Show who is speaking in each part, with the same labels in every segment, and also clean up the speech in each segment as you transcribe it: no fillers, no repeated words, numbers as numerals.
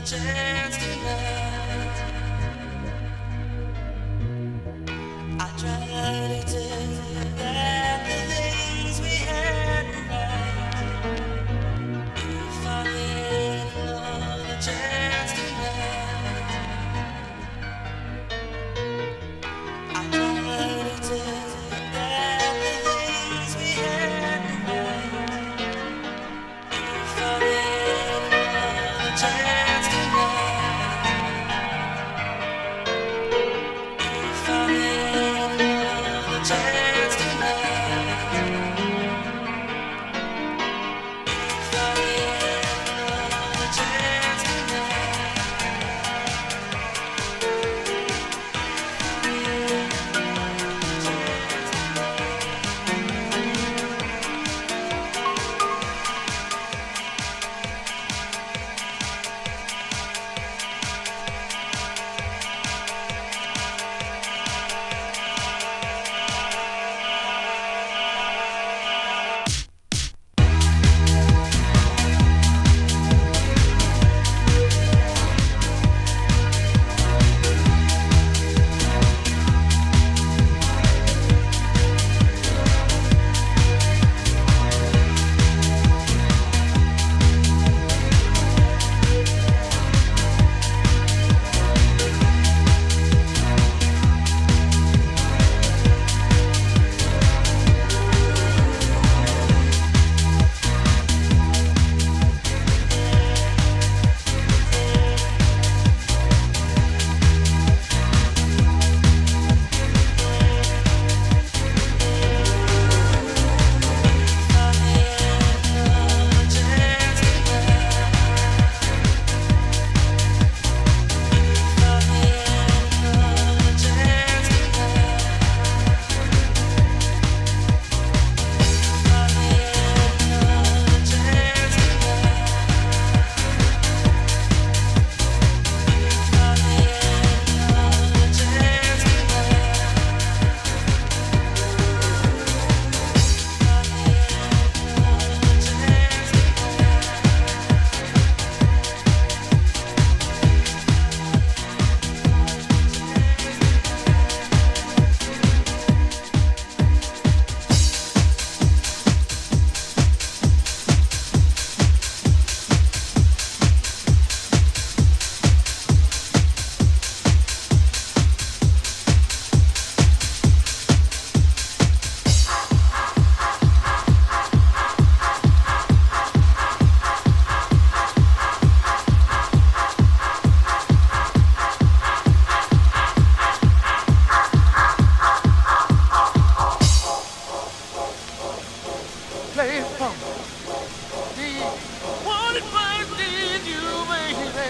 Speaker 1: chance tonight. I try to tell that the things we had tonight. If I had another chance tonight, I try to tell that the things we had tonight. If I had another chance tonight, if I had another chance tonight, if I had another chance
Speaker 2: play it for me. What advice did you, baby?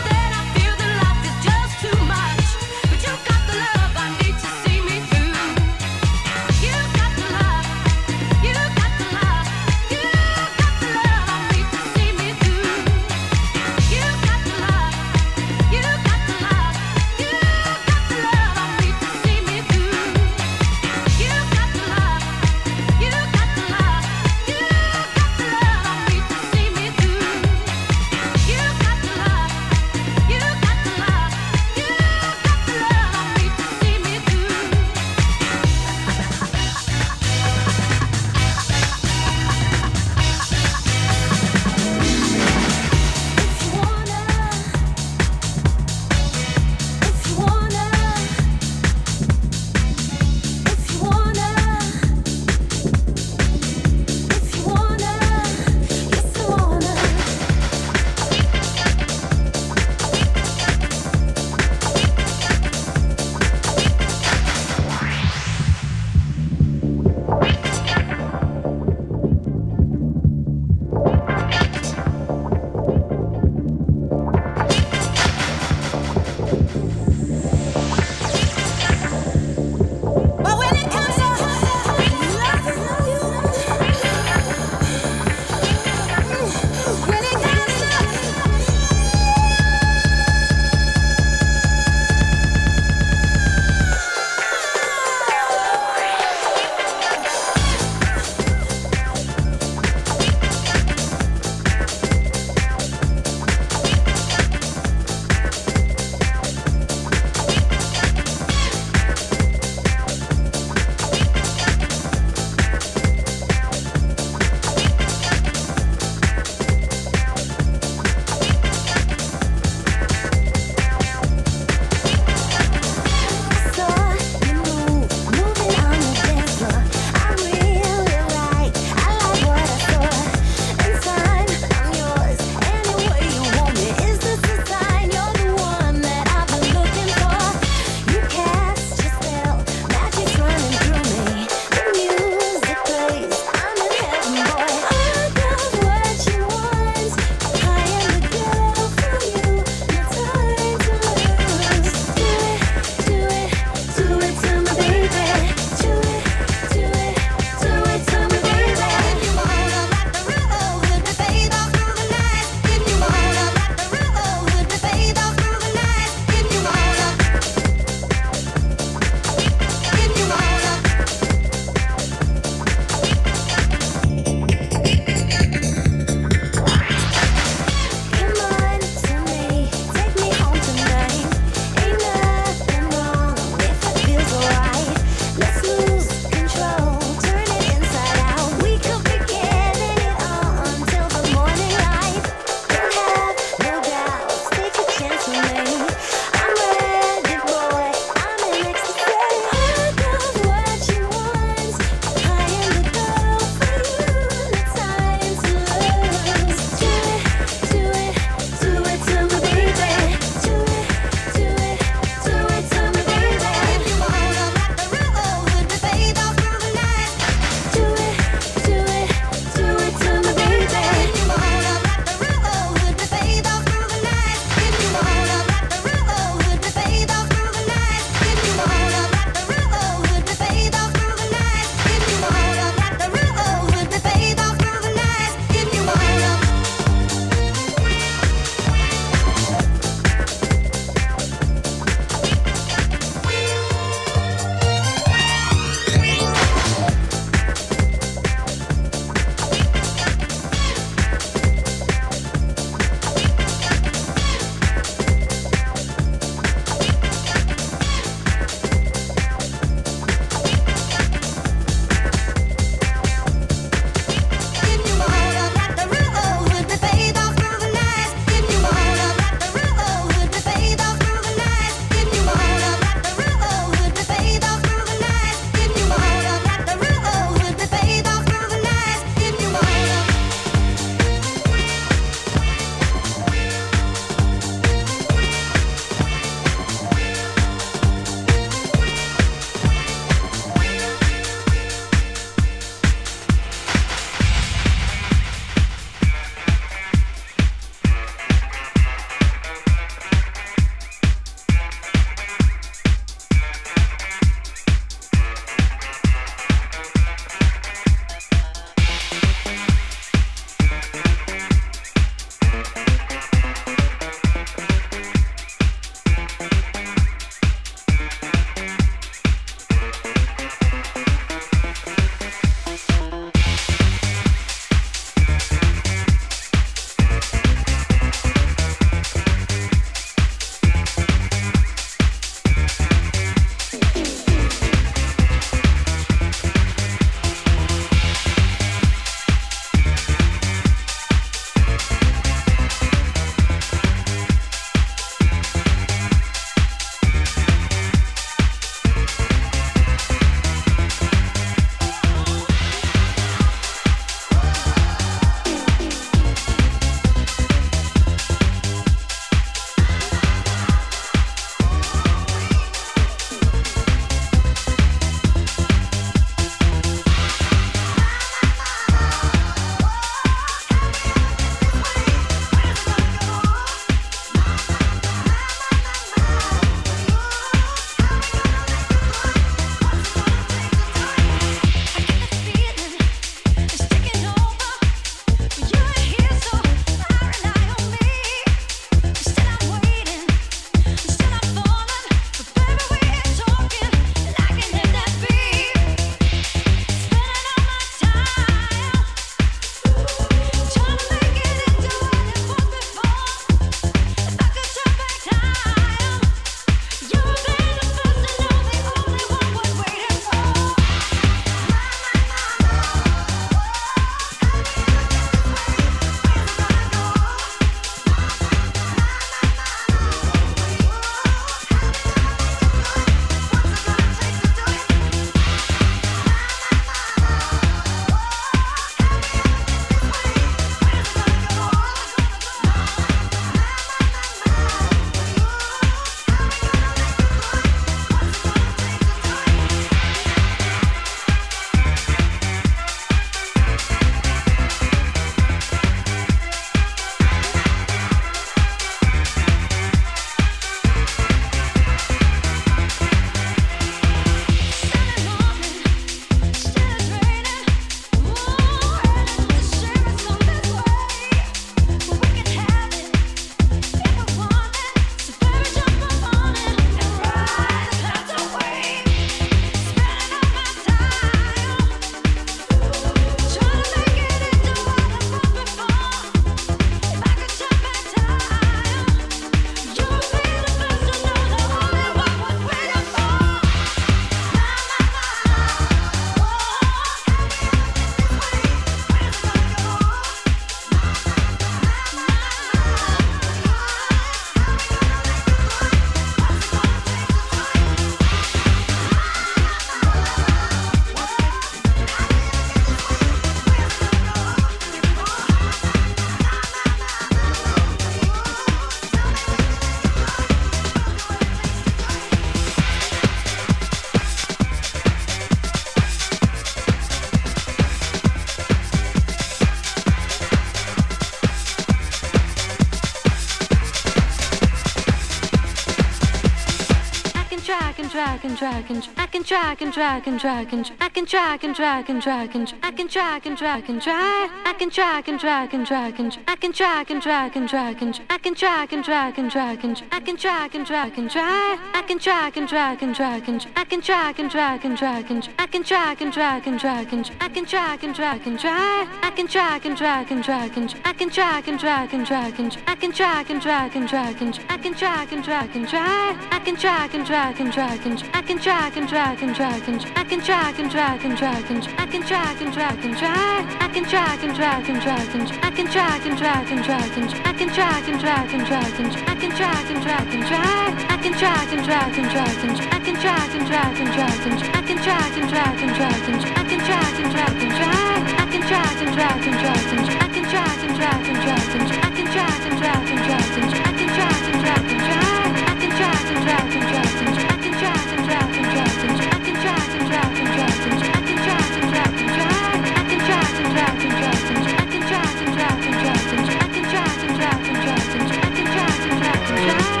Speaker 3: drag and drag and drag and I can drag and drag and drag and I can drag and drag and drag and I can drag and drag and drag I can drag and drag and drag and I can drag and drag and drag and I can drag and drag and drag and I can drag and drag and drag I can drag and drag and drag and I can drag and drag and drag and I can drag and drag and drag and I can drag and drag and drag I can drag and drag and drag and I can drag and drag and drag and I can drag and drag and drag and I can drag and drag and drag I can drag and drag and drag and I can drag and drag and drag and I can drag and drag and drag and I can drag and drag and drag I can drag and drag and drag and I can drag and drag and drag and I can drag and drag and drag and I can drag and drag and drag I can drag and drag and drag and I can drag and drag and drag and I can drag and drag and drag and I can drag and drag and drag I can drag and drag and drag and I can drag and drag and drag and I can drag and drag and drag and I can drag and drag and drag I can drag and drag and drag and I can drag and drag and drag and I can drag and drag and drag and I can drag and drag and drag I can drag and drag and drag and I can drag and drag and drag and I can drag and drag and drag and I can drag and drag and drag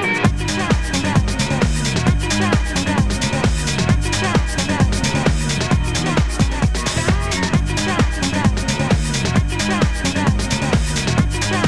Speaker 3: I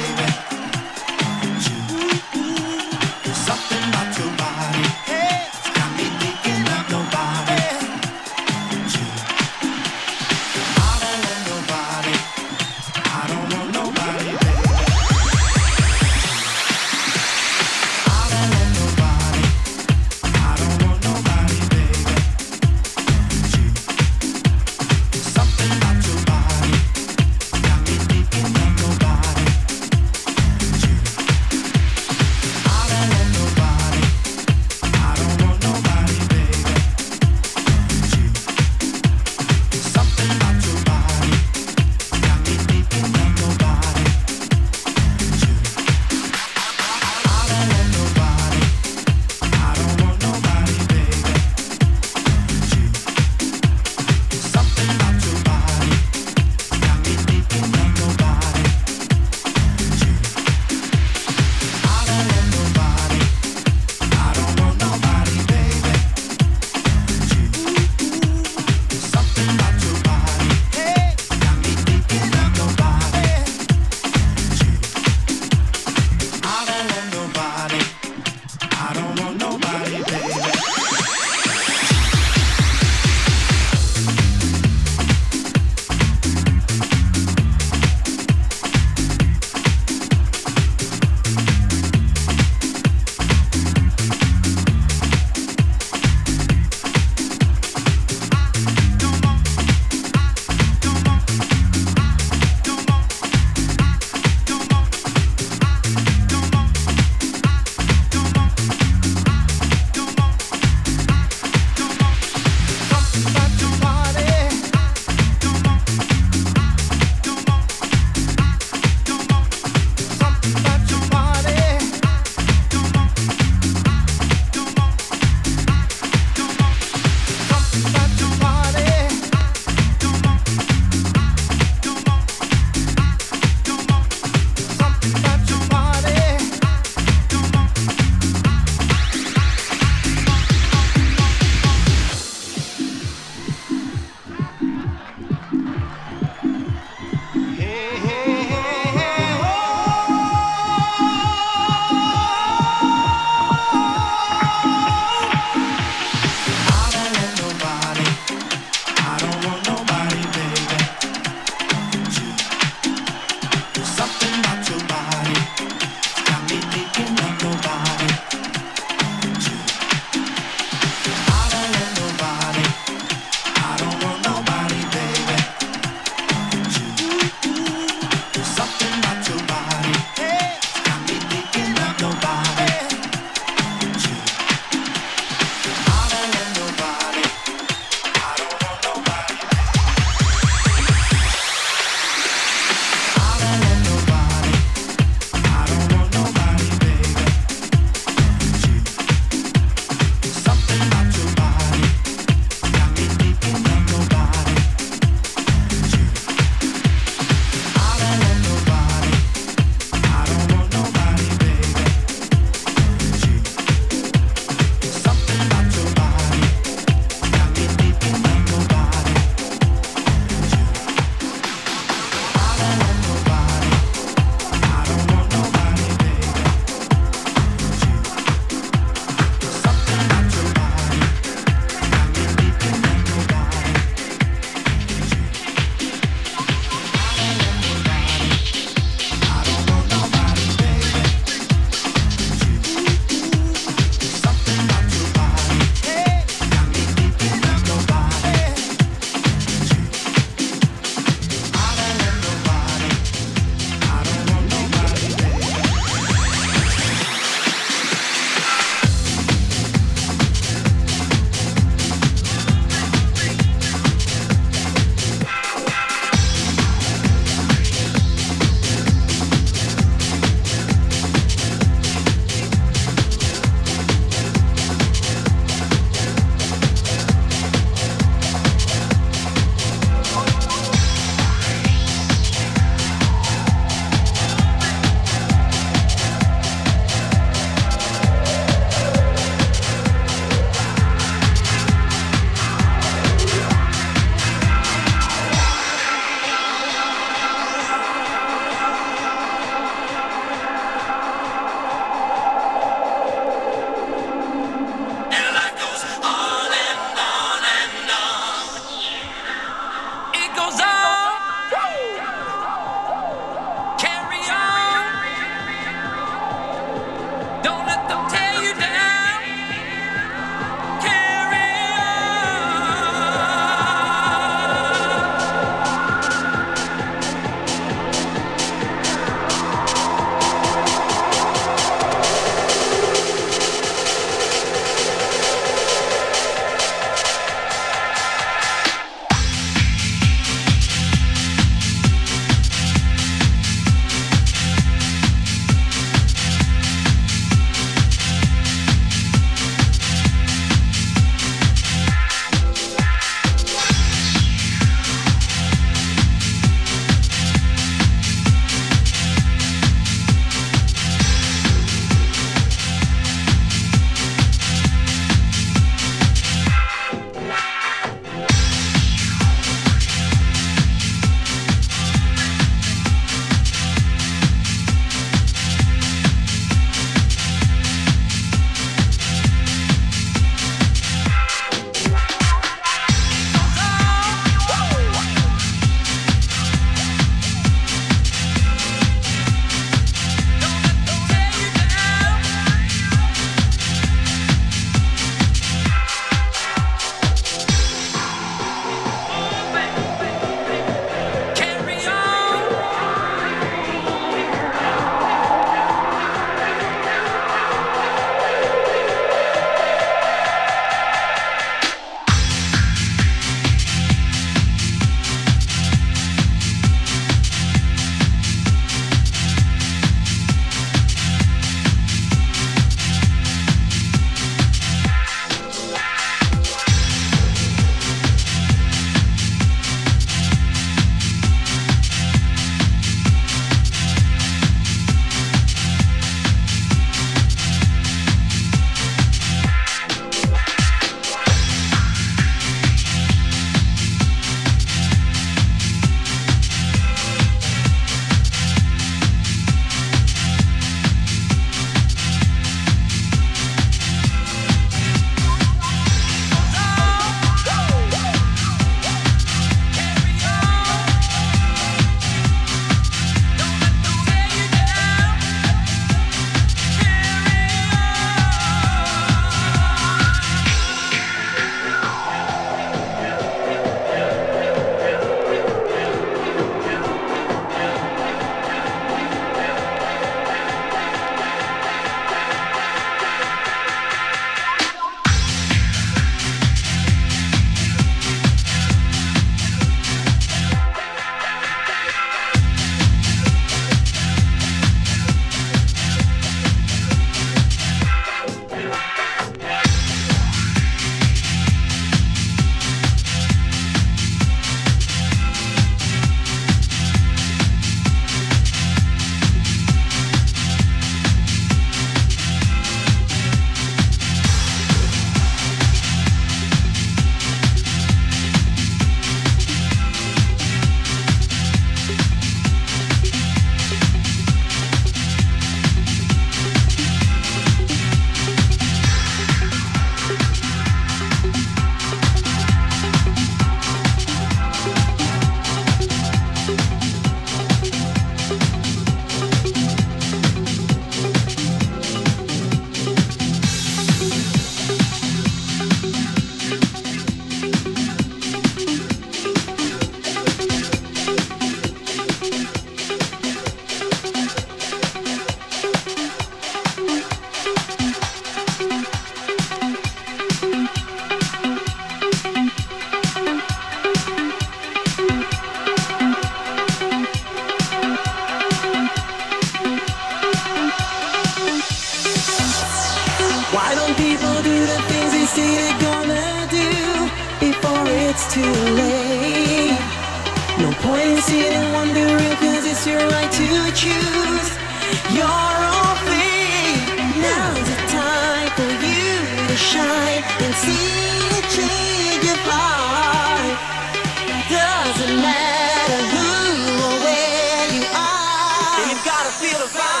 Speaker 4: it's too late. No point in sitting wondering, cause it's your right to choose your own fate. Now's the time for you to shine and see the change of heart. Doesn't matter who or where you are, then you've gotta feel the vibe.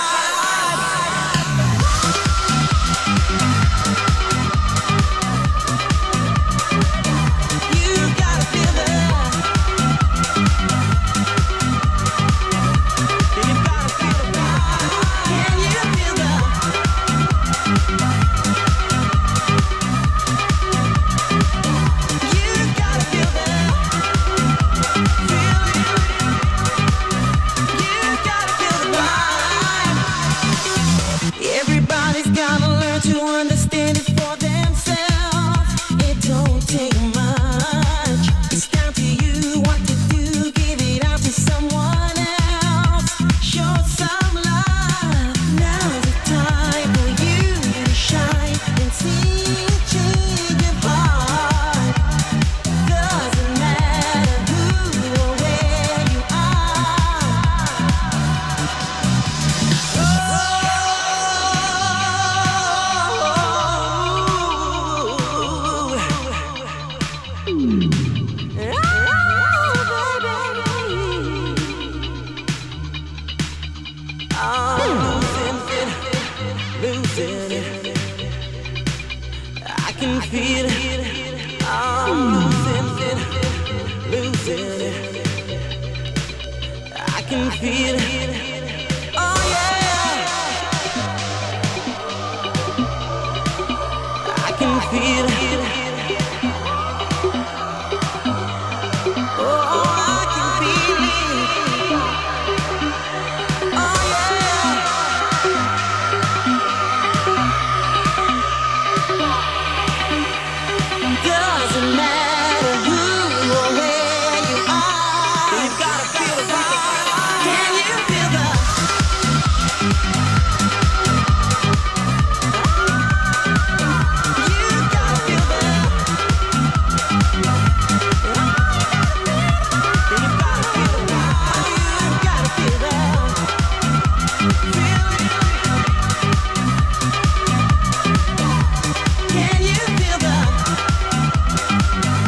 Speaker 4: Everybody's gotta learn to understand it for themselves. It don't take much. It's down to you what to do. Give it out to someone else. Show some love. Now's the time for you to shine and see a change of heart. Doesn't matter who or where you losing it. I can feel it. I'm losing it. I can feel it. Oh yeah. I can feel it. Oh, I can feel it. Oh yeah. Doesn't matter who or where you are, you've gotta feel the vibe. Can you feel the? You gotta feel the. You gotta feel the vibe. You gotta feel the. Feel it. Can you feel the?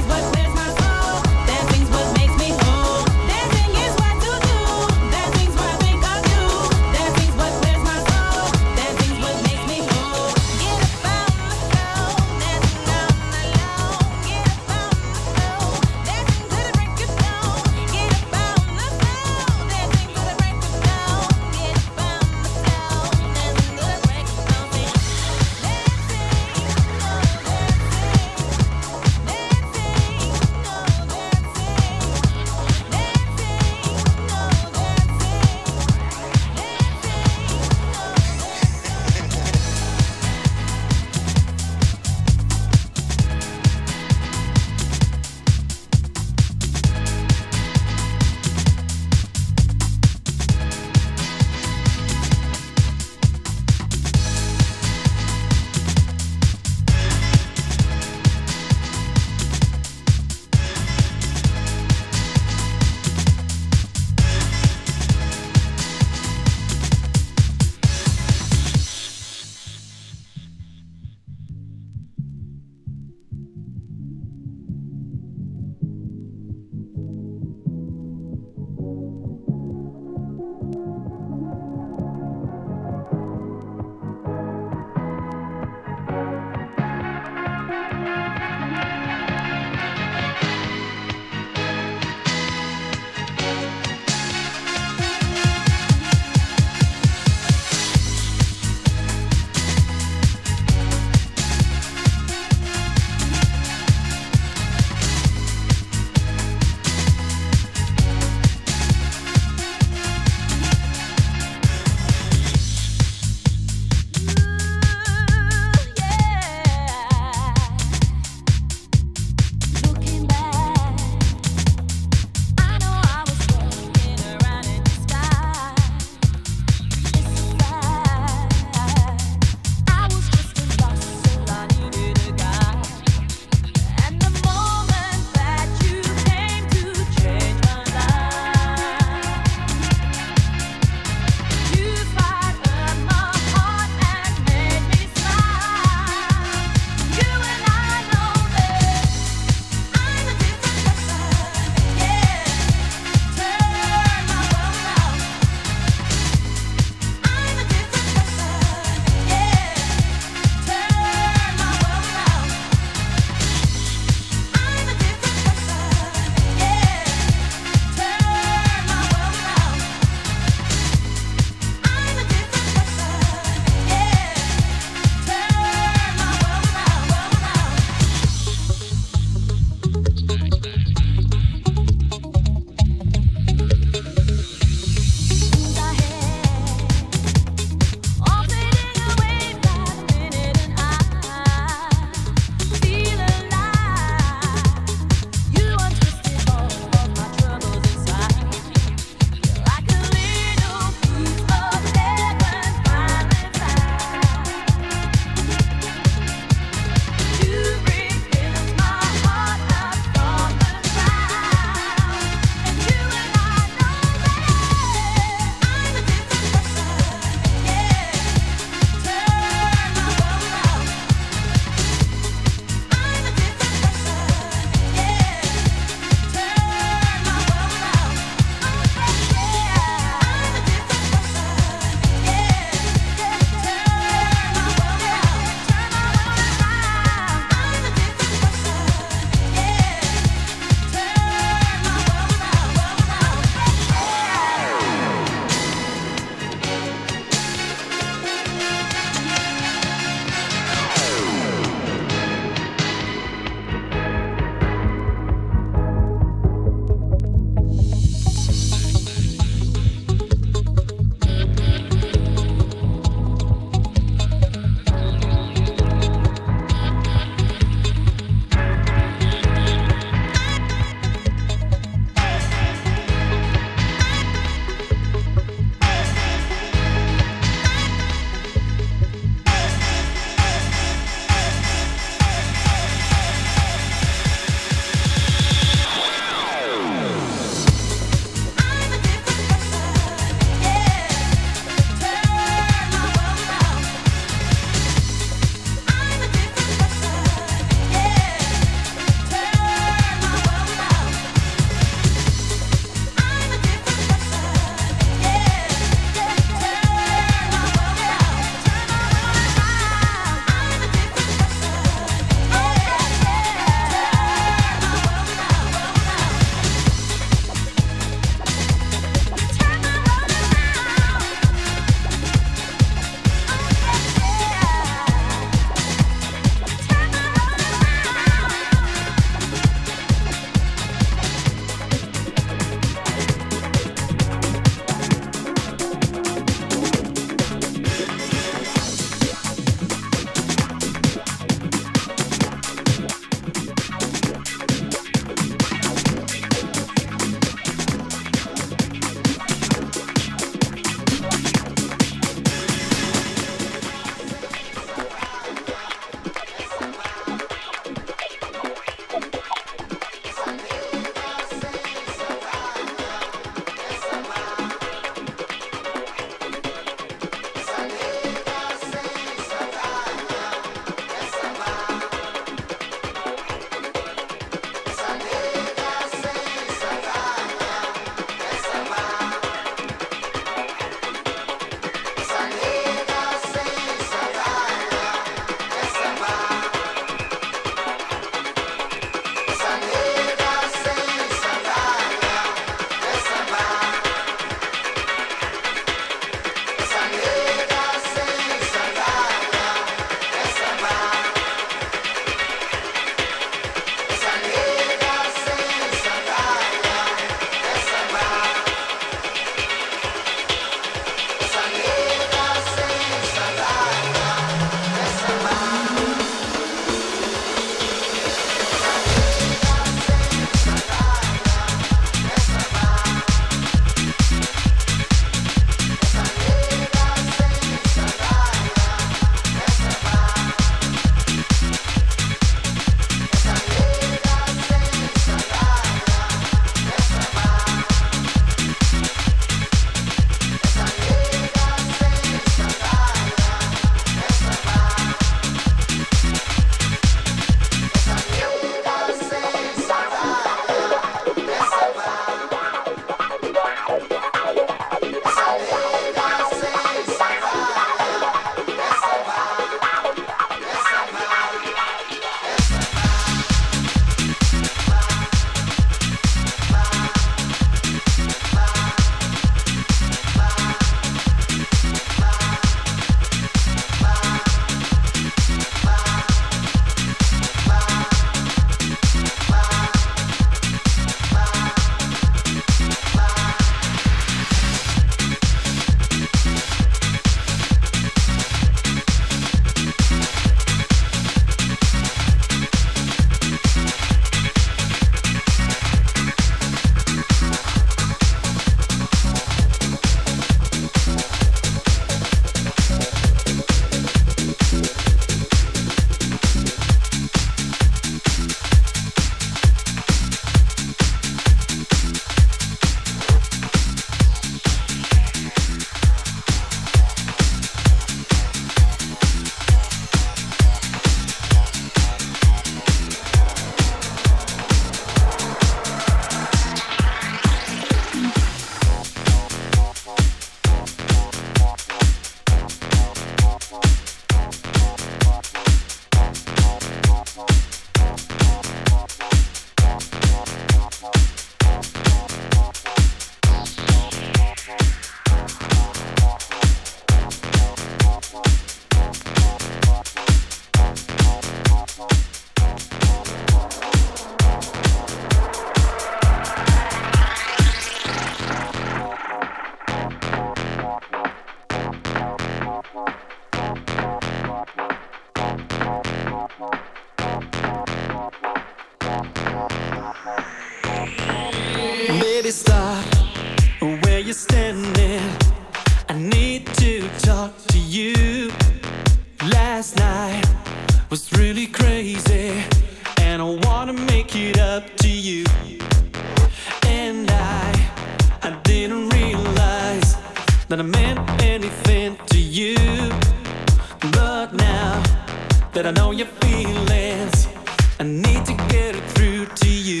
Speaker 5: stop where you're standing. I need to talk to you. Last night was really crazy, and I wanna make it up to you. And I didn't realize that I meant anything to you. But now that I know your feelings, I need to get it through to you.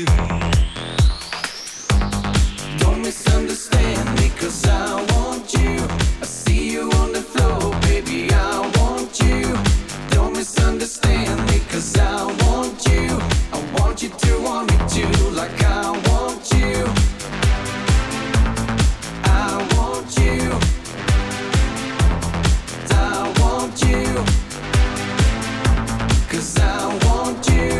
Speaker 5: Don't misunderstand me, 'cause I want you. I see you on the floor, baby, I want you. Don't misunderstand me, 'cause I want you. I want you to want me too, like I want you. I want you. I want you. 'Cause I want you.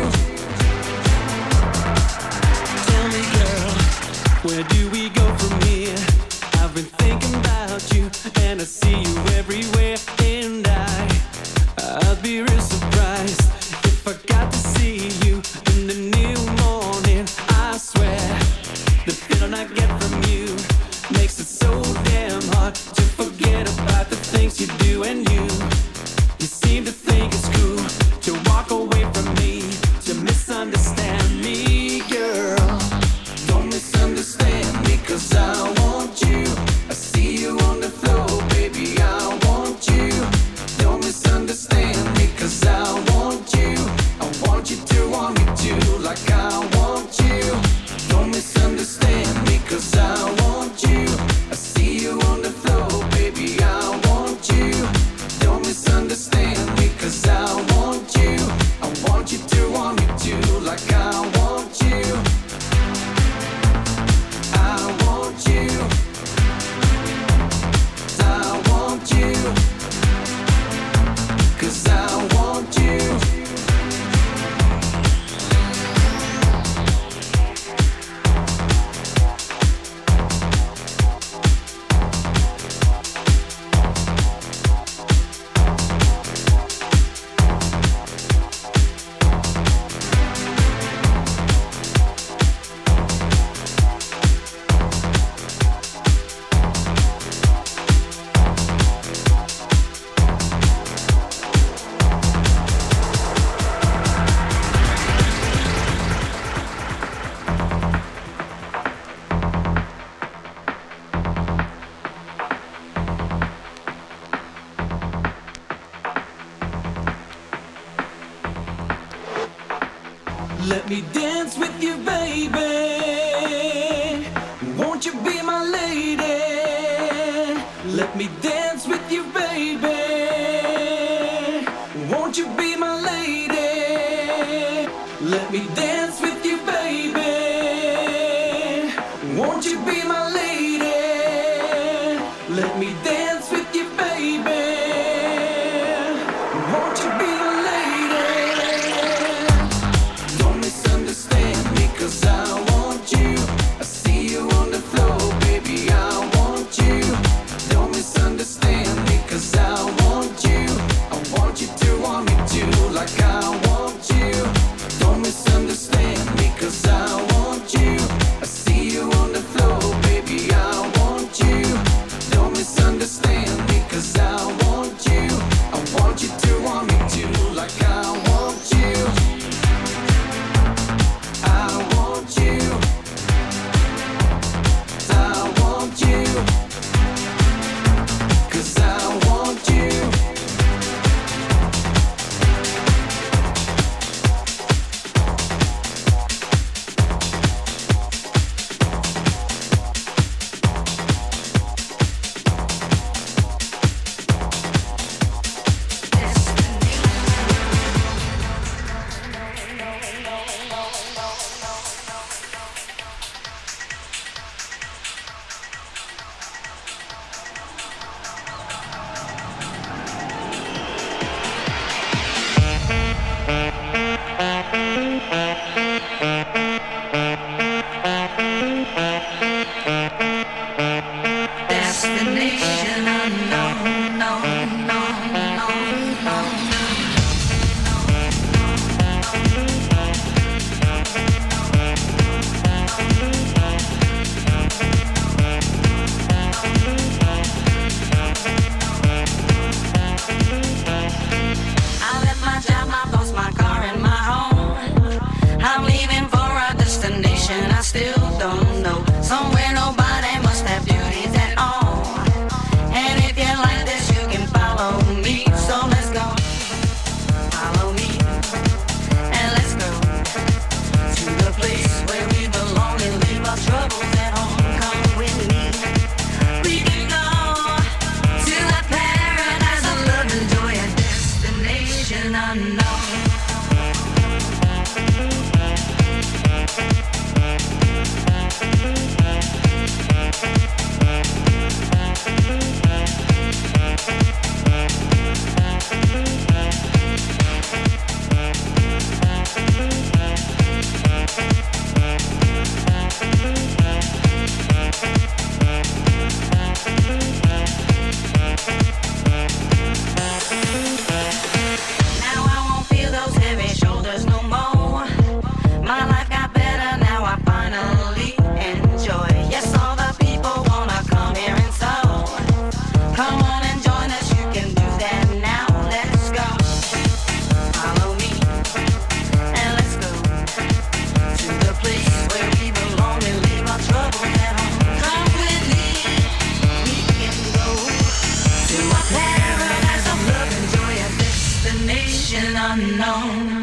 Speaker 5: Tell me, girl, where do we go from here? I've been thinking about you, and I see you everywhere. And I'd be real surprised if I got to see you in the new morning. I swear, the feeling I get from you makes it so damn hard to forget about the things you do. And you seem to think it's cool to walk away from me, to misunderstand me, girl. Don't misunderstand me, 'cause I want you. I see you on the floor, baby, I want you. Don't misunderstand me, 'cause I want you. I want you to want me too, like I want you. Don't misunderstand me, 'cause I want you. I see you on the floor, baby, I want you. Don't misunderstand me, 'cause I want you. I want you to want me too, like I want you. I want you. I want you. 'Cause I want you. Let me dance with you, baby. Won't you be my lady? Let me dance with you, baby. Won't you be my lady? Let me dance with you, baby. Won't you be my lady? Let me dance with you, baby. Won't you be my lady? Don't misunderstand me, 'cause I want you. I see you on the floor, baby, I want you. Don't misunderstand me, 'cause I want you. I want you to want me too, like I want you. Don't misunderstand me, 'cause I want you. I see you on the floor, baby.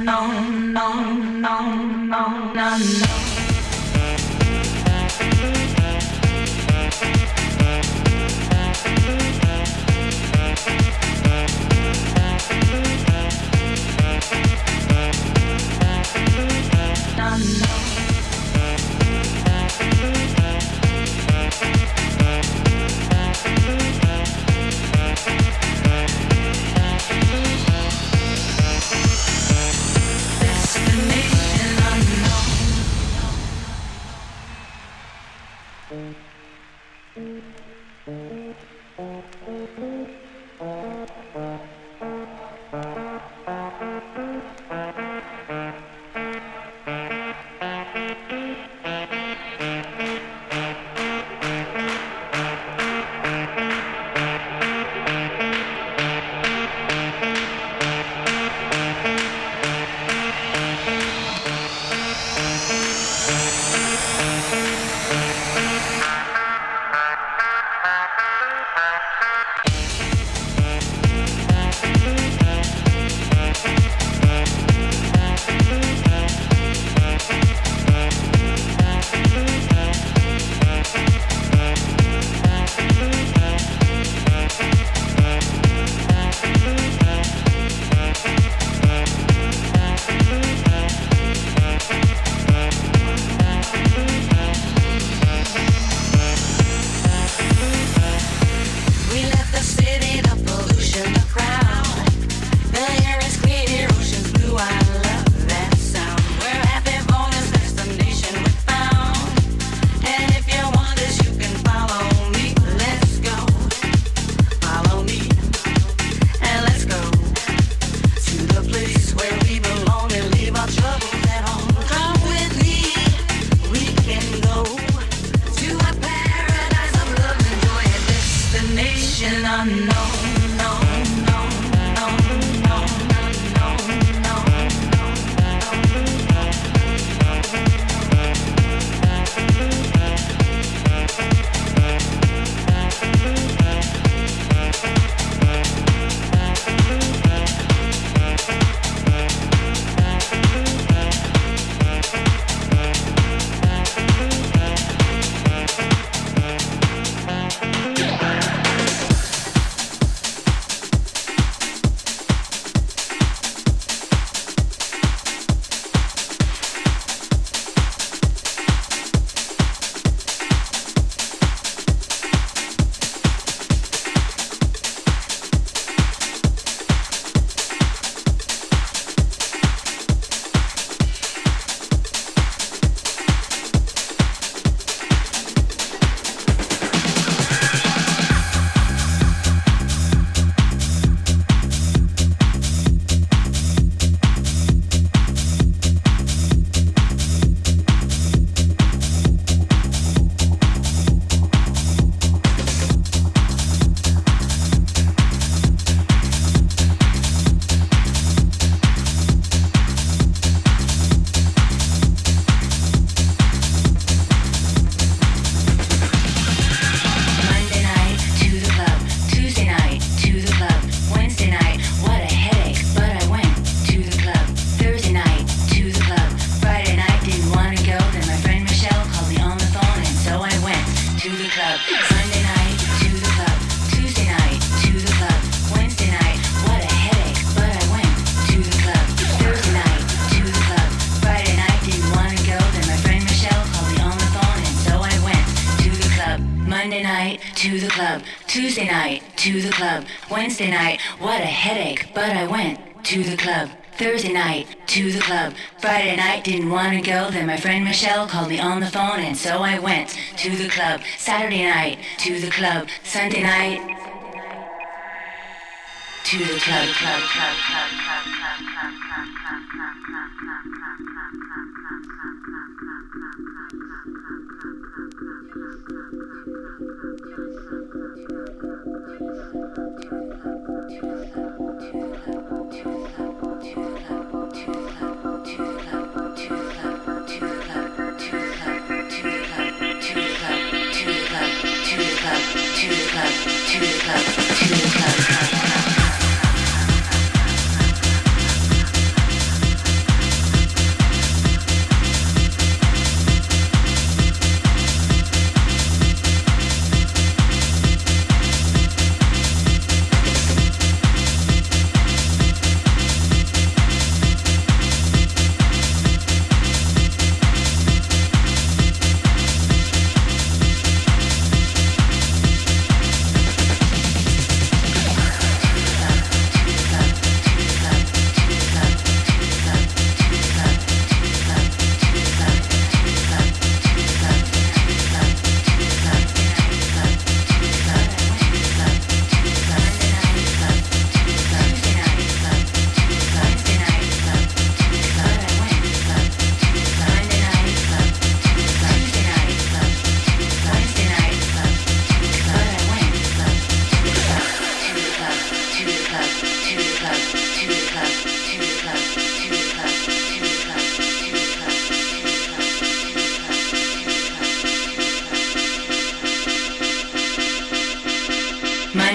Speaker 6: to the club. Tuesday night, to the club. Wednesday night, what a headache, but I went to the club. Thursday night, to the club. Friday night, didn't want to go, then my friend Michelle called me on the phone, and so I went to the club. Saturday night, to the club. Sunday night, to the club, club, club, club, club, club, club, club, club, club, club,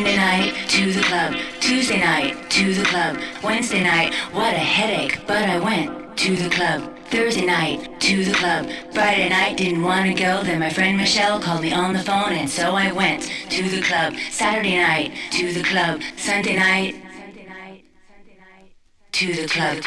Speaker 6: Monday night, to the club. Tuesday night, to the club. Wednesday night, what a headache, but I went to the club. Thursday night, to the club. Friday night, didn't want to go, then my friend Michelle called me on the phone, and so I went to the club. Saturday night, to the club. Sunday night, to the club.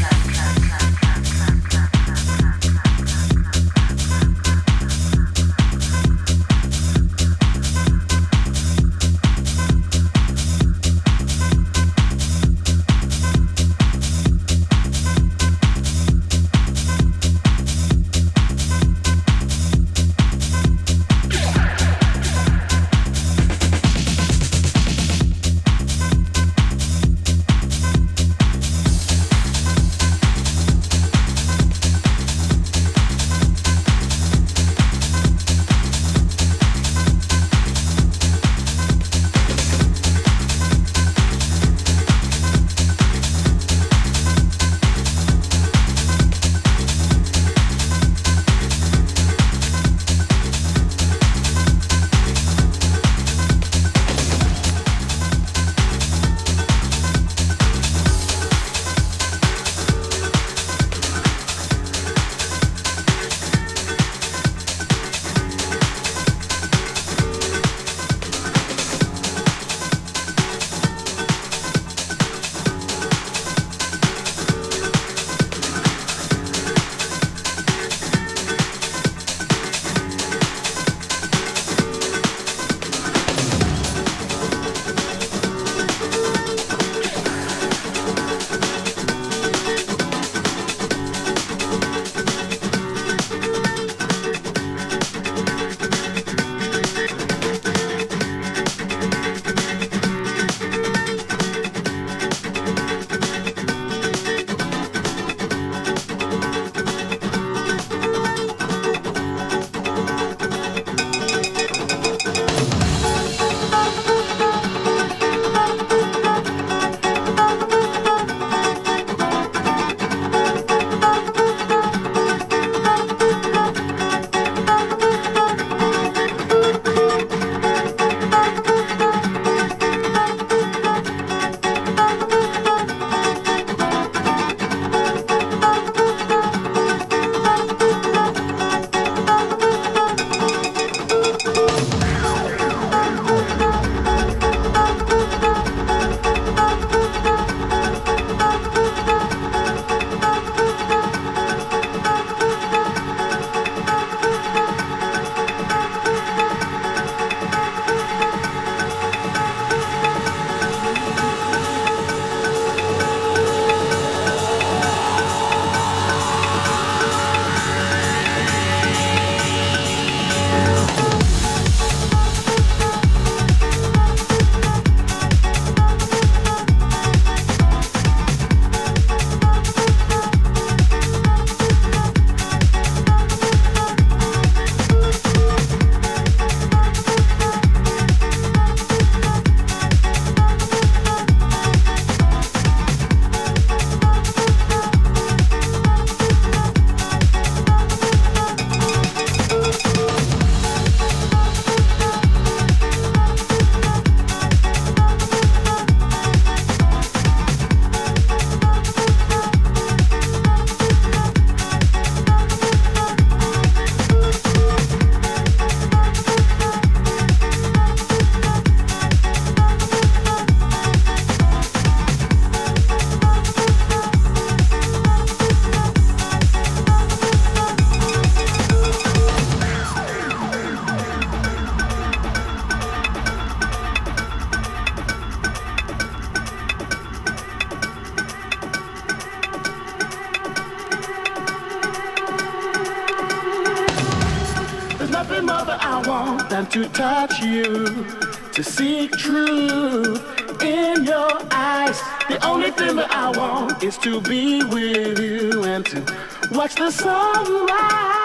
Speaker 2: nothing more that I want than to touch you, to seek truth in your eyes. The only thing that I want is to be with you and to watch the sunrise.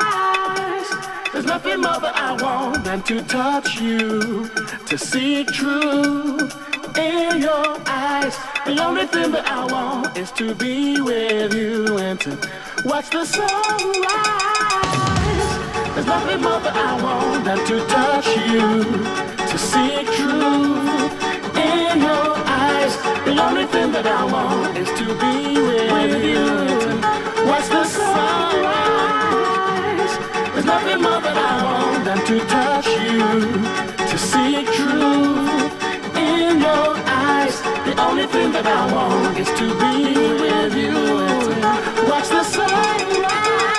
Speaker 2: There's nothing more that I want than to touch you, to seek truth in your eyes. The only thing that I want is to be with you and to watch the sunrise. There's nothing more that I want than to touch you, to seek truth thing that I want is to be with you. Watch the sunrise. There's nothing more that I want than to touch you, to see truth in your eyes. The only thing that I want is to be with you. Watch the sunrise.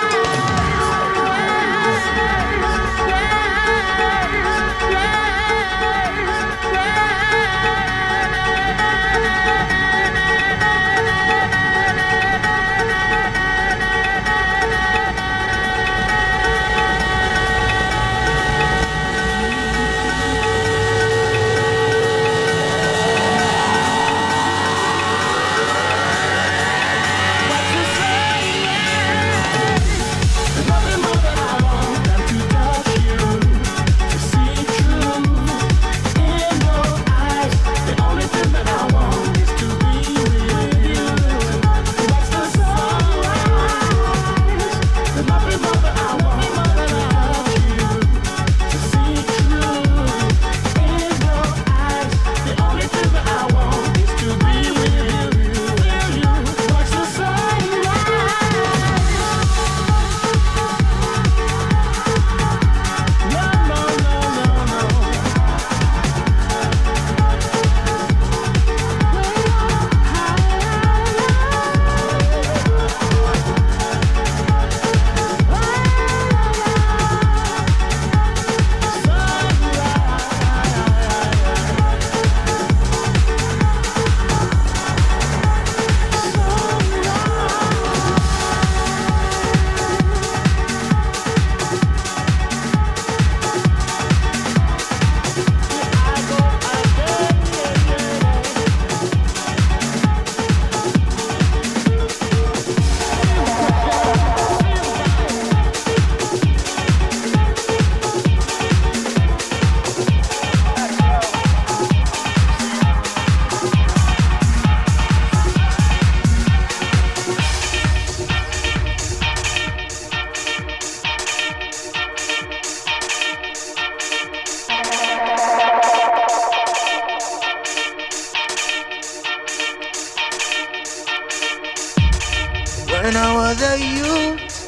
Speaker 7: When I was a youth,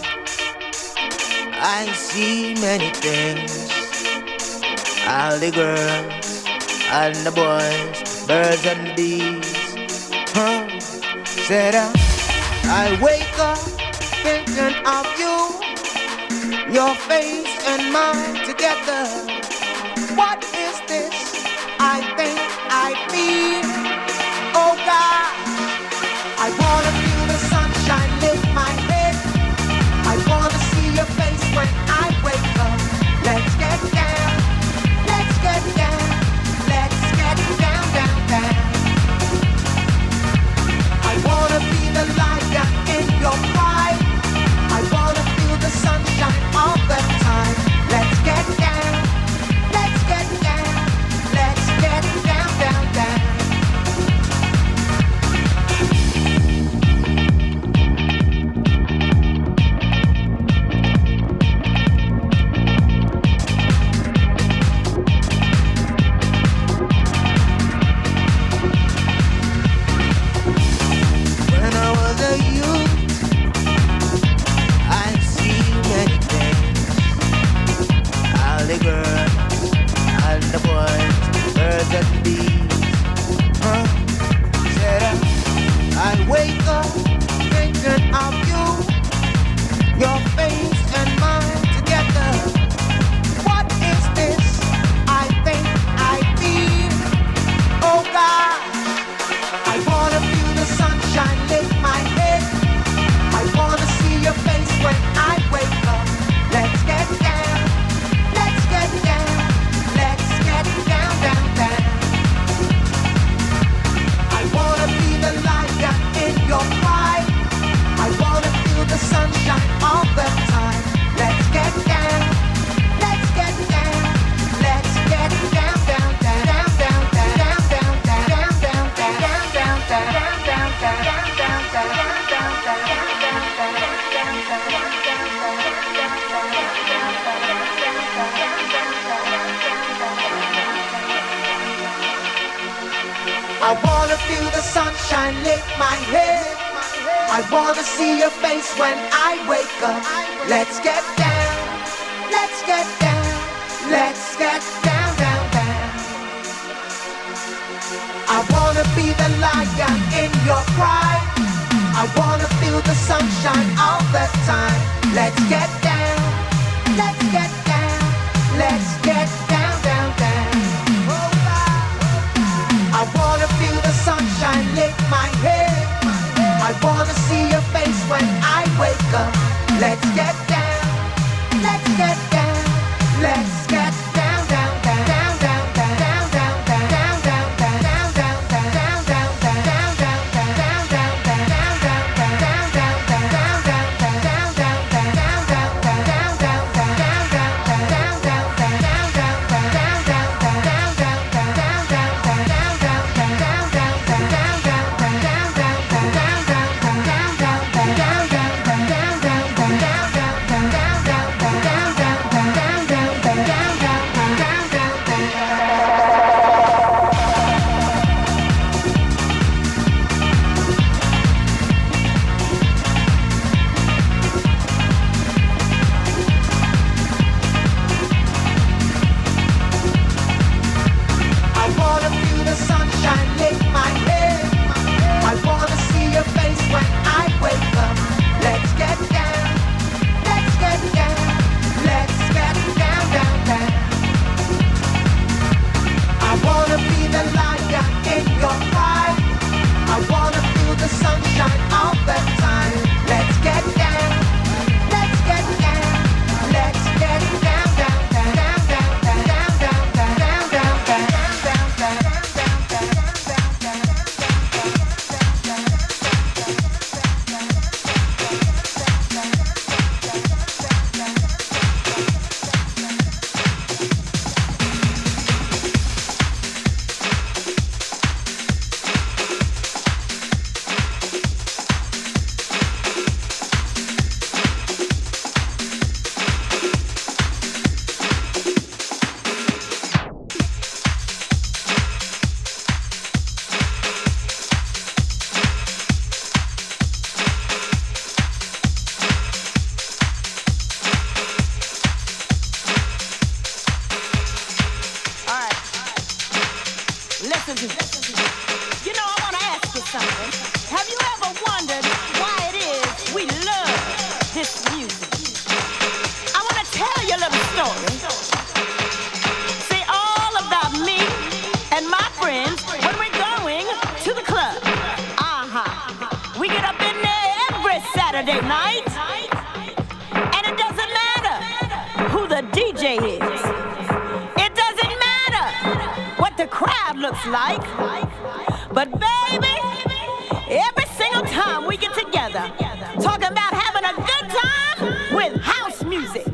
Speaker 7: I see many things. All the girls and the boys, birds and bees. Said I wake up thinking of you, your face and mine together. What is this? I think I feel. Oh God, I wanna feel the sunshine lift my head. I wanna see your face when I wake up. Let's get down, let's get down, let's get down, down, down. I wanna be the lion in your pride. I wanna feel the sunshine all the time. Let's get down, let's get down. wanna feel the sunshine lick my head. I wanna see your face when I wake up. Let's get down, let's get down, let's get down, down, down. I wanna be the lion in your pride. I wanna feel the sunshine all the time. Let's get down, let's get down, let's get down, down, down. I wanna feel the sunshine lick my head. I wanna see your face when I wake up. Let's get down, let's get down, let's get down, down, down, down, down, down, down, down, down, down, down, down, down, down, down, down, down, down,
Speaker 8: Saturday night. And it doesn't matter who the DJ is. It doesn't matter what the crowd looks like. But baby, every single time we get together, talking about having a good time with house music.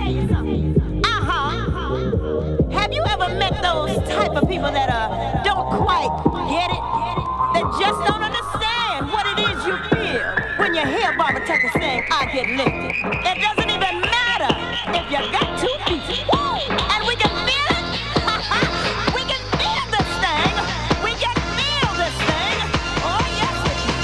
Speaker 8: Have you ever met those type of people that don't quite get it? That just don't understand what it is you feel when you hear Barbara Tucker saying, I get lifted. It doesn't even matter if you got 2 feet. And we can feel it. We can feel this thing. We can feel this thing. Oh, yes, we can.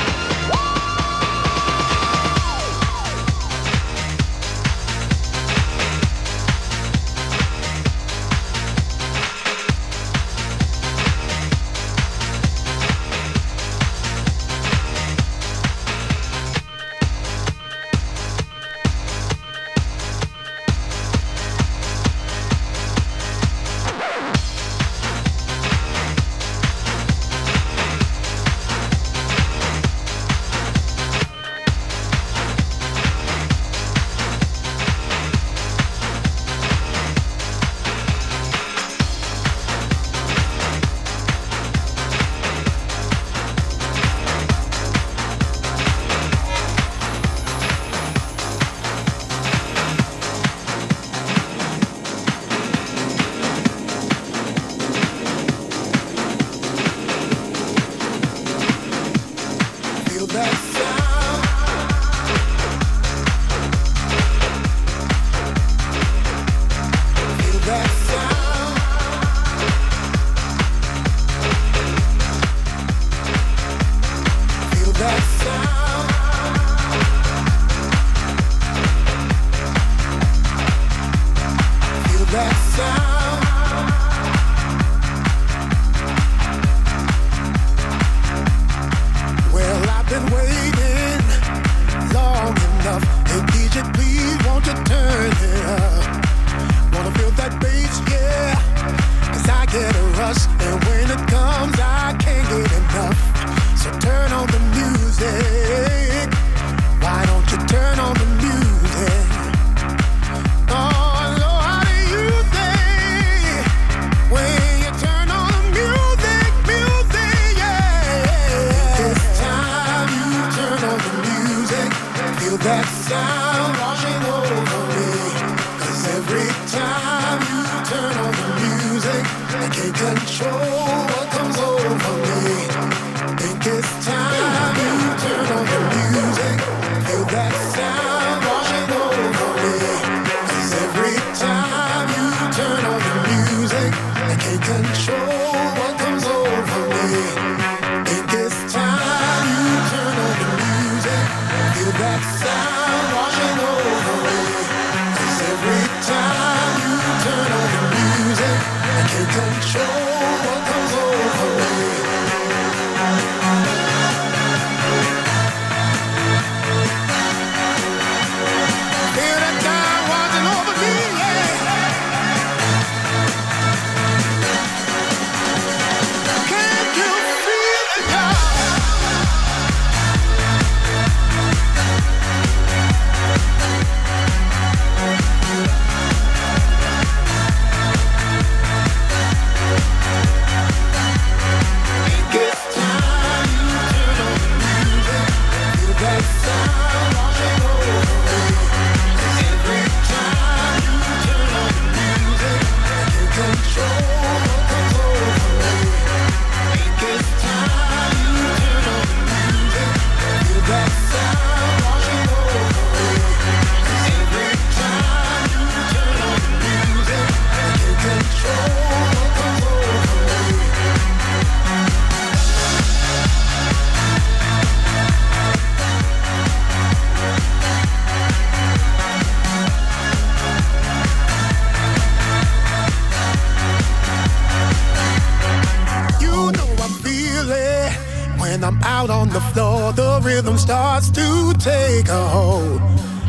Speaker 9: Starts to take a hold.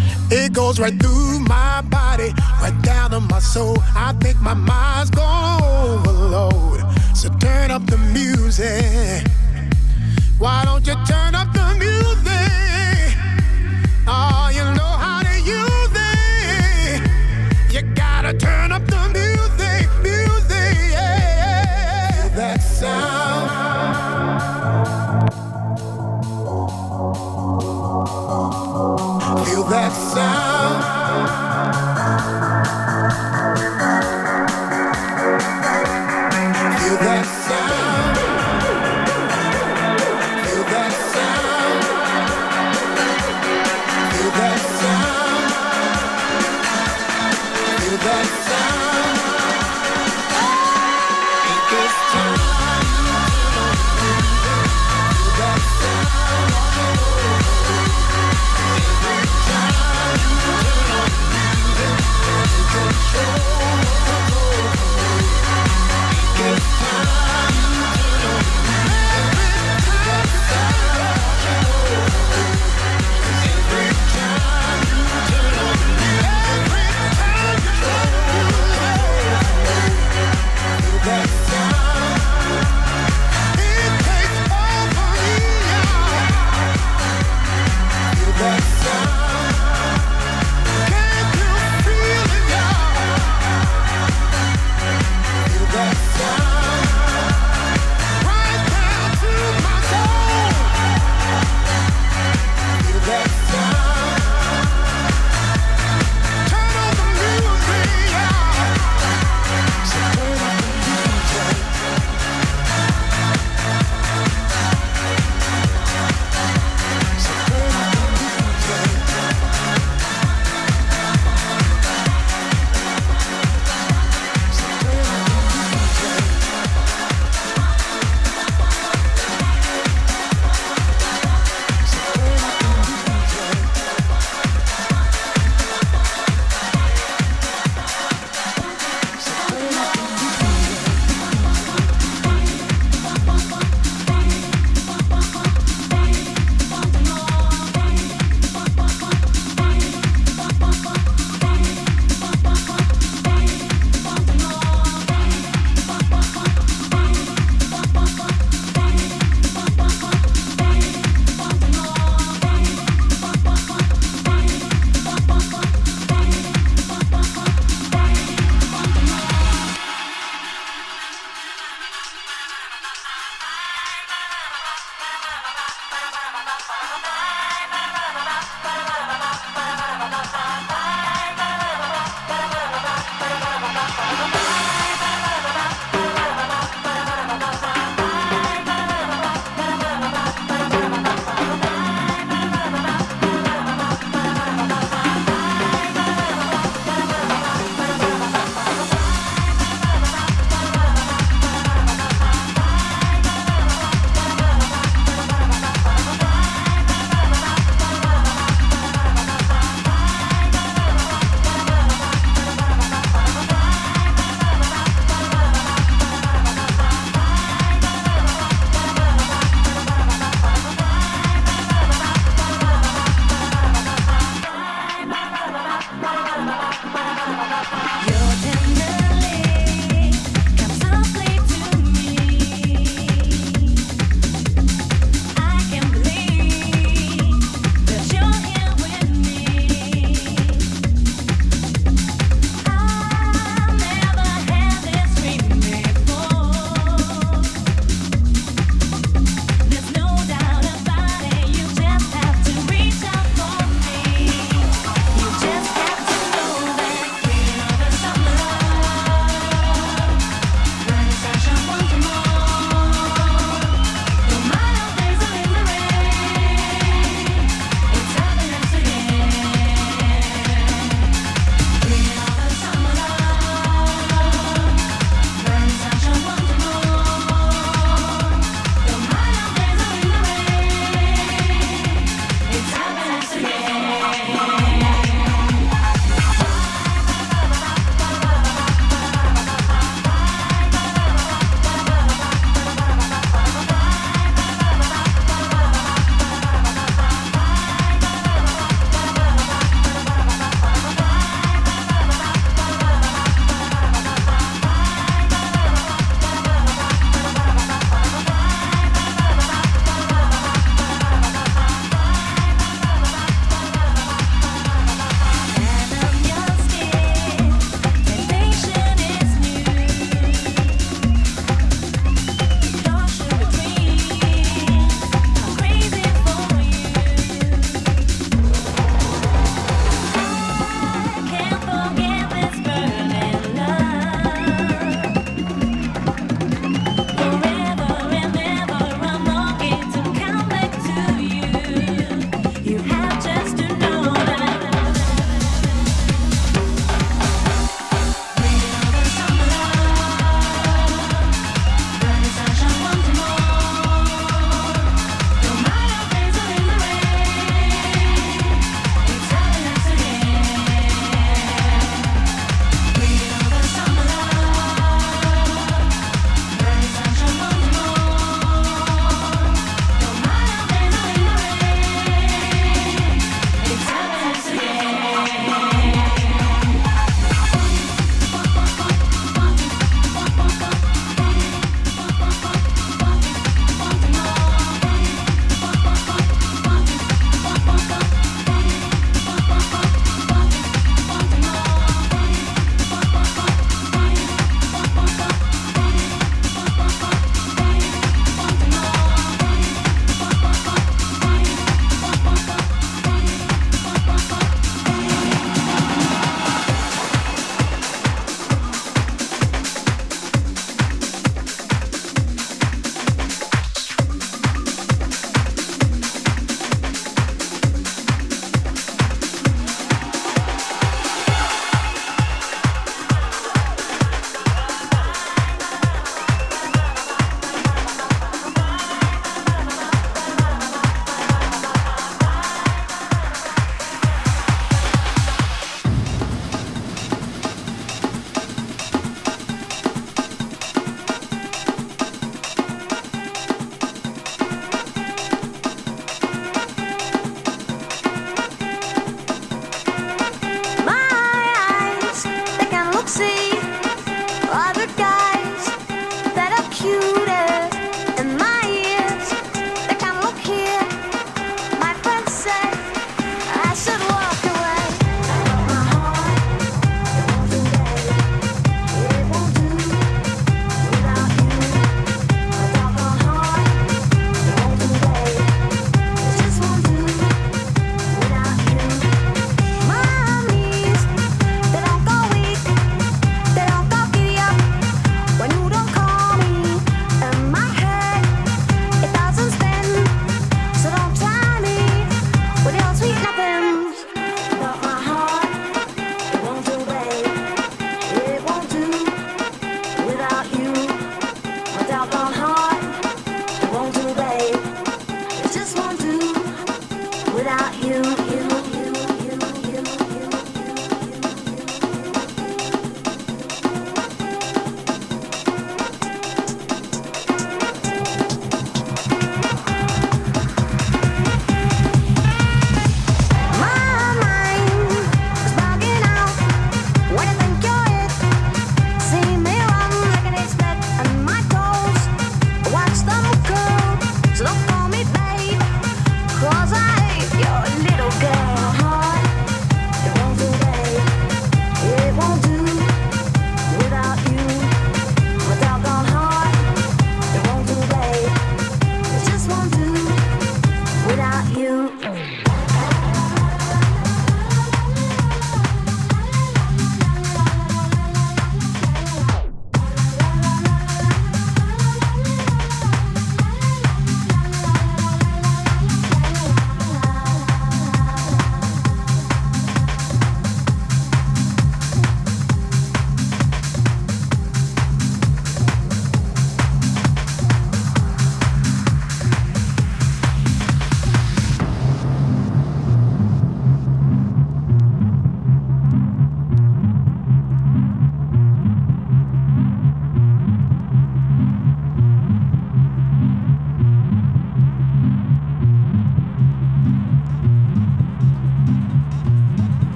Speaker 9: It goes right through my body, right down to my soul. I think my mind's gonna overload. So turn up the music. Why don't you turn up the music? Oh, you know how to use it. You gotta turn up the music, music, yeah. Feel that sound. Feel that sound.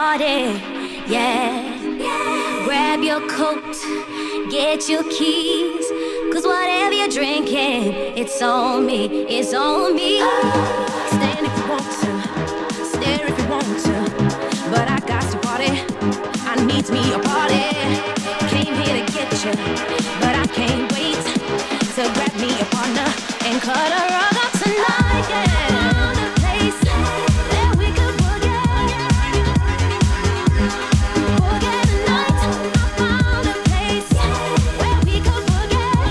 Speaker 10: party, yeah. Grab your coat, get your keys, 'cause whatever you're drinking, it's on me, it's on me. Stand if you want to, stare if you want to, but I got to party, I need me a party. Came here to get you, but I can't wait to grab me a partner and cut a rug up tonight, yeah. Found a place that we could forget the night. I found a place where we could forget.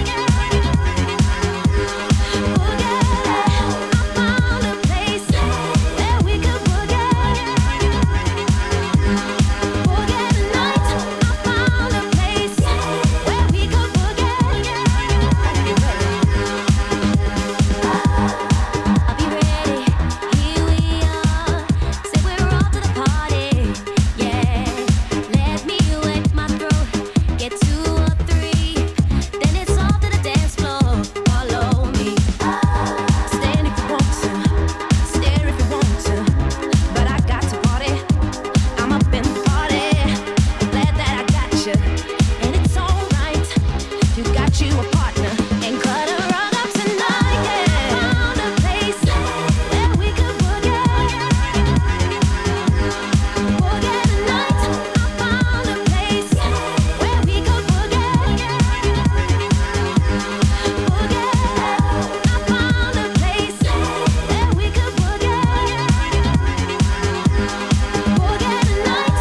Speaker 10: I found a place that we could forget the night. I found a place where we could forget. I'll be ready. Here we are. Say we're off to the party. Yeah. Let me wet my throat. Get 2 or 3. Then it's off to the dance floor. Follow me. Stand if you want to. Stare if you want to. But I got to party. I'm up in the party. I'm glad that I got you. And it's alright. You got you a partner. And cut a rug up tonight. Yeah. Found a place where we could forget the night. I found a place where we could forget the night. I found a place that we could forget the night.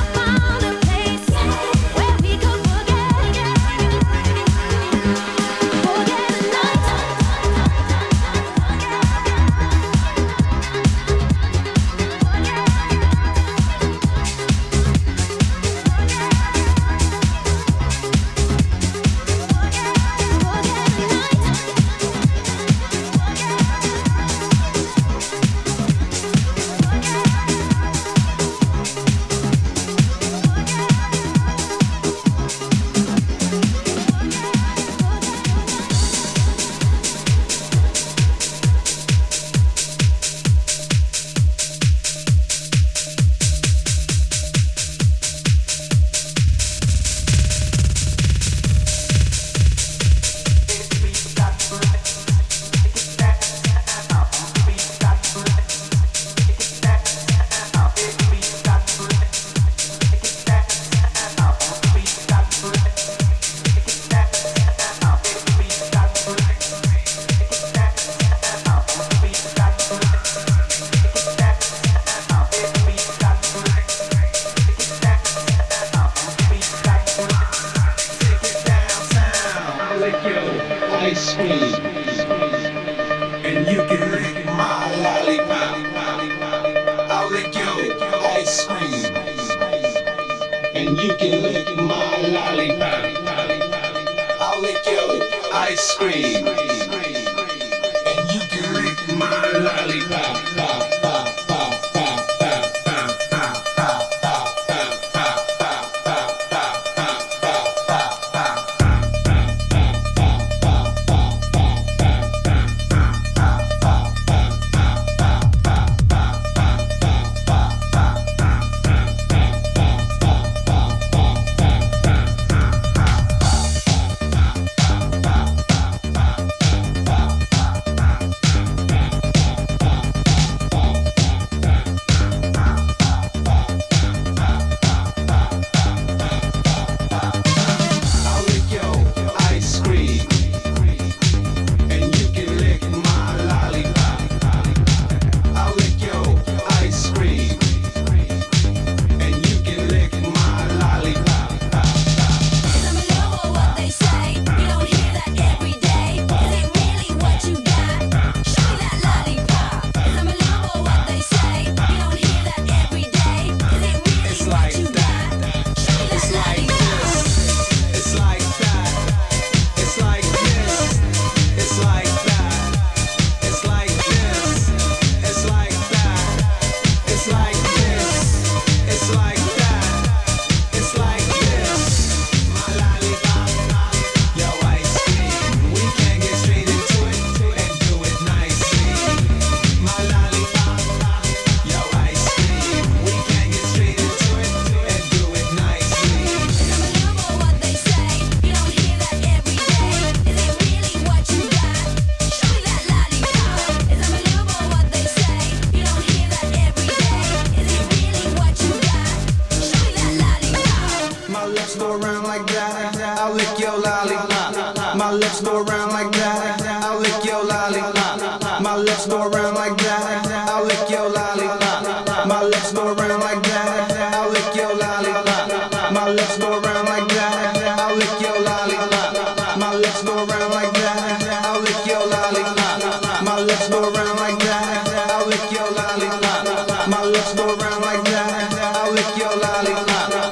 Speaker 11: ice cream, and you can lick my lollipop. I'll lick your ice cream, and you can lick my lollipop. I'll lick your ice cream, and you can lick my lollipop.
Speaker 5: lips go around like that. I'll lick your lollipop. My lips go around like that. I'll lick your lollipop. My lips go around like that. I'll lick your lollipop. My lips go around like that. I'll lick your lollipop. My lips go around like that. I'll lick your lollipop. My lips go around like that. I'll lick your lollipop.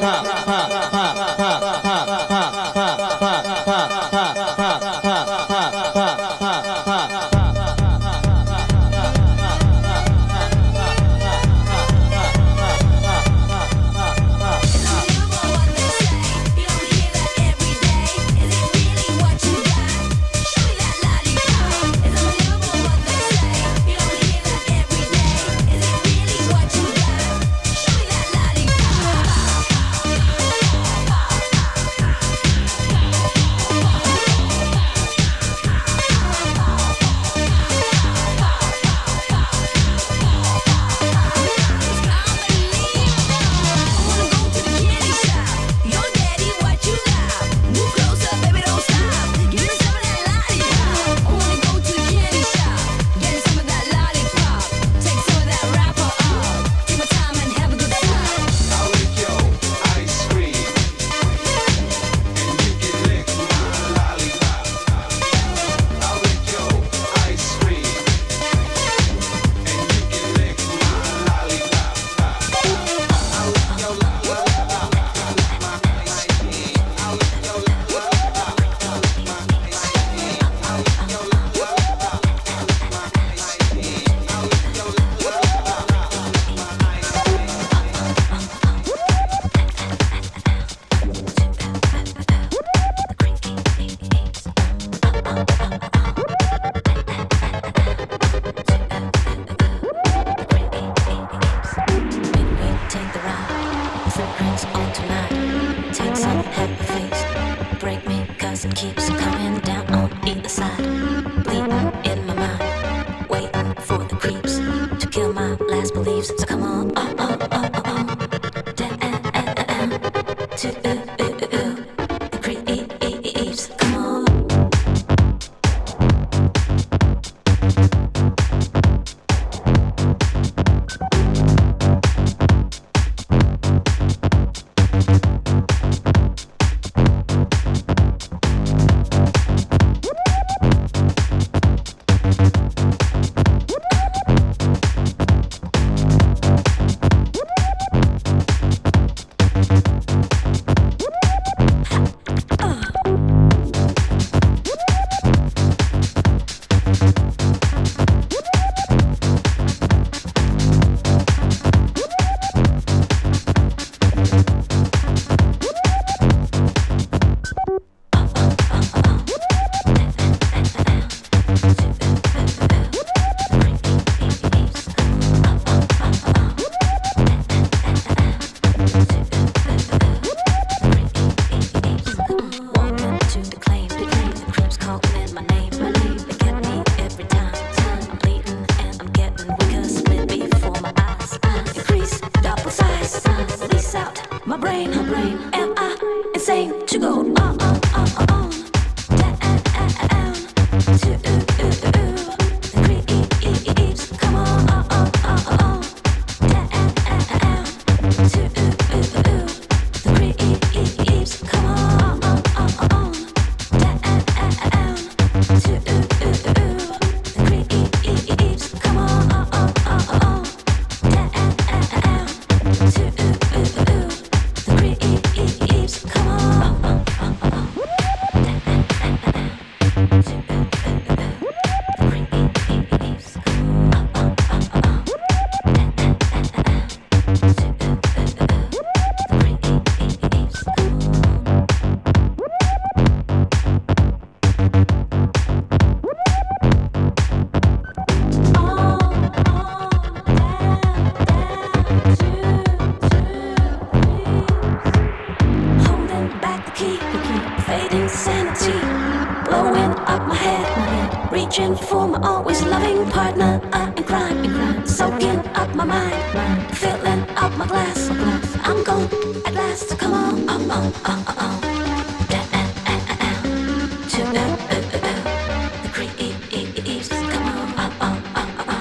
Speaker 10: Reaching for my always loving partner in crime, soaking up my mind, filling up my glass. I'm gone at last. Come on, to the creeps. Come on,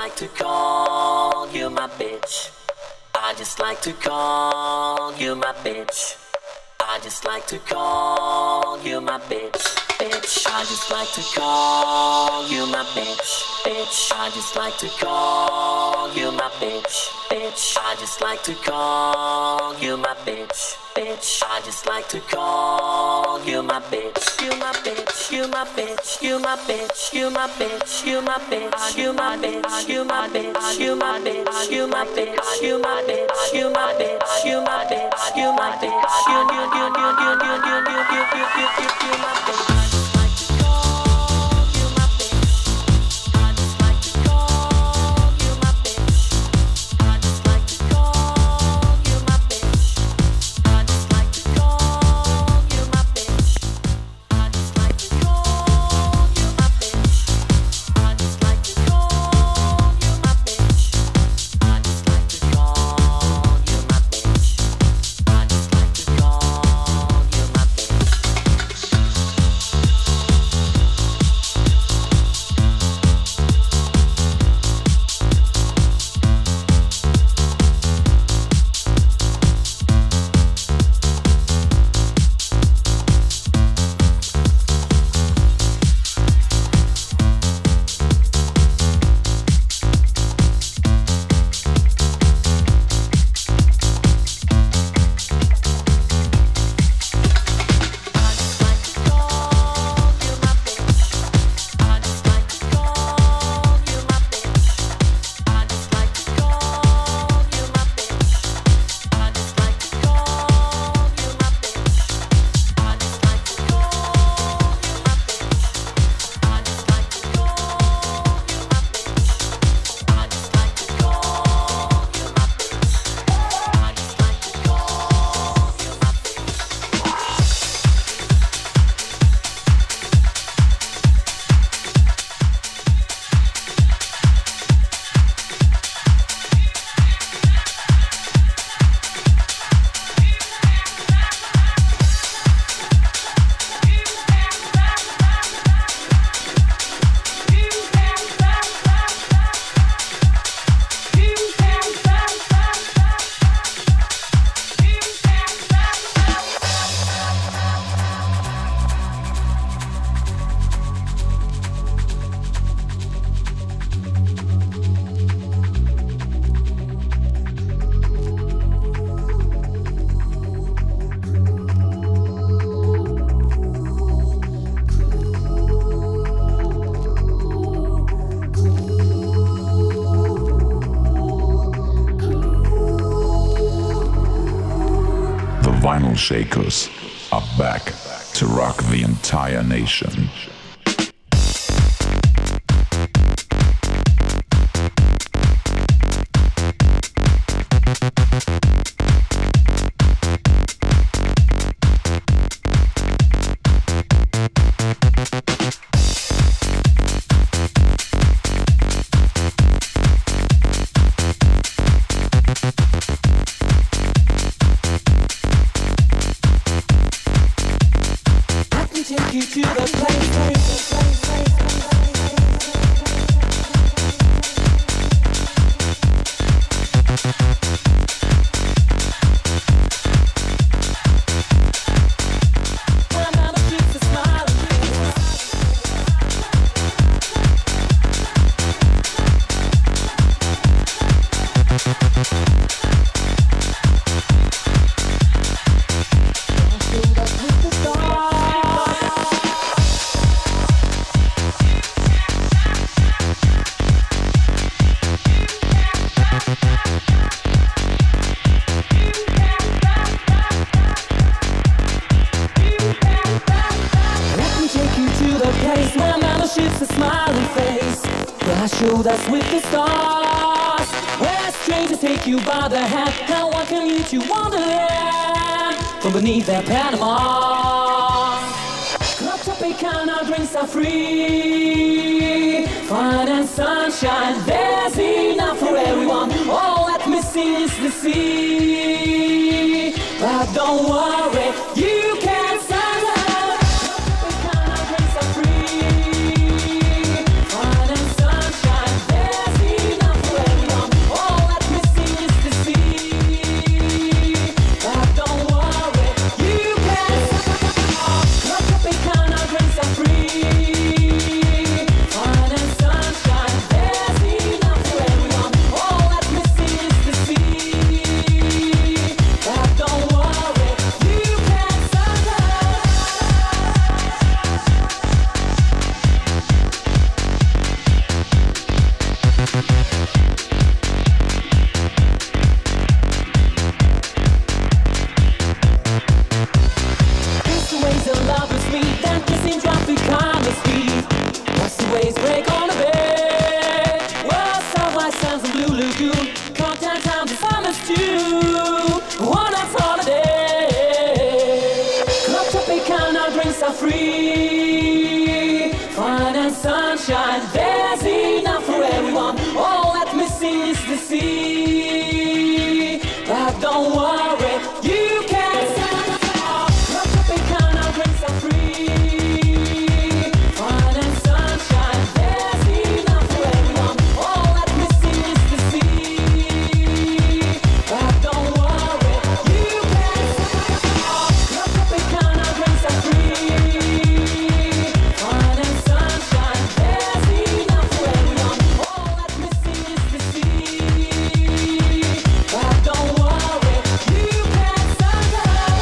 Speaker 5: like to call you my bitch. I just like to call you my bitch. I just like to call you my bitch. Bitch, I just like to call you my bitch. Bitch, I just like to call you my bitch. Bitch, I just like to call you my bitch. Bitch, I just like to call you my bitch. You my bitch, you my bitch, you my bitch, you my bitch, you my bitch, you my bitch, you my bitch, you my bitch, you my bitch, you my bitch, you my bitch, you my bitch, you my bitch, you my bitch.
Speaker 12: Vinyl Shakers are back to rock the entire nation.
Speaker 5: Take you to the place. Us with the stars, where strangers take you by the hand and welcome you to Wonderland from beneath their Panama. Club Tropicana drinks are free, fun and sunshine, there's enough for everyone. All that missing is the sea, but don't worry, you can stand up. Club Tropicana drinks are free, fun and sunshine, there's enough. sea. But don't worry, you can stand tall. The Tropicana drinks are free. Fun and sunshine, there's enough for everyone. All that missing is the sea. But don't worry, you can stand tall. The Tropicana drinks are free. Fun and sunshine, there's enough for everyone. All that missing is the sea. But don't worry, you can stand tall.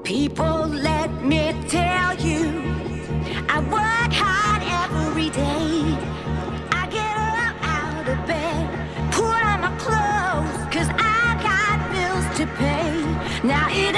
Speaker 13: People, let me tell you, I work hard every day. I get up out of bed, put on my clothes, 'cause I got bills to pay. Now it